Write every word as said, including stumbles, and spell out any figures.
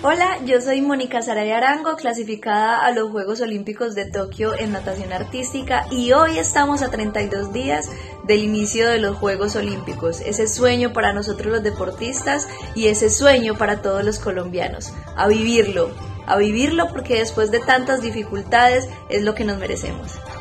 Hola, yo soy Mónica Saraya Arango, clasificada a los Juegos Olímpicos de Tokio en natación artística, y hoy estamos a treinta y dos días del inicio de los Juegos Olímpicos, ese sueño para nosotros los deportistas y ese sueño para todos los colombianos. A vivirlo, a vivirlo porque después de tantas dificultades es lo que nos merecemos.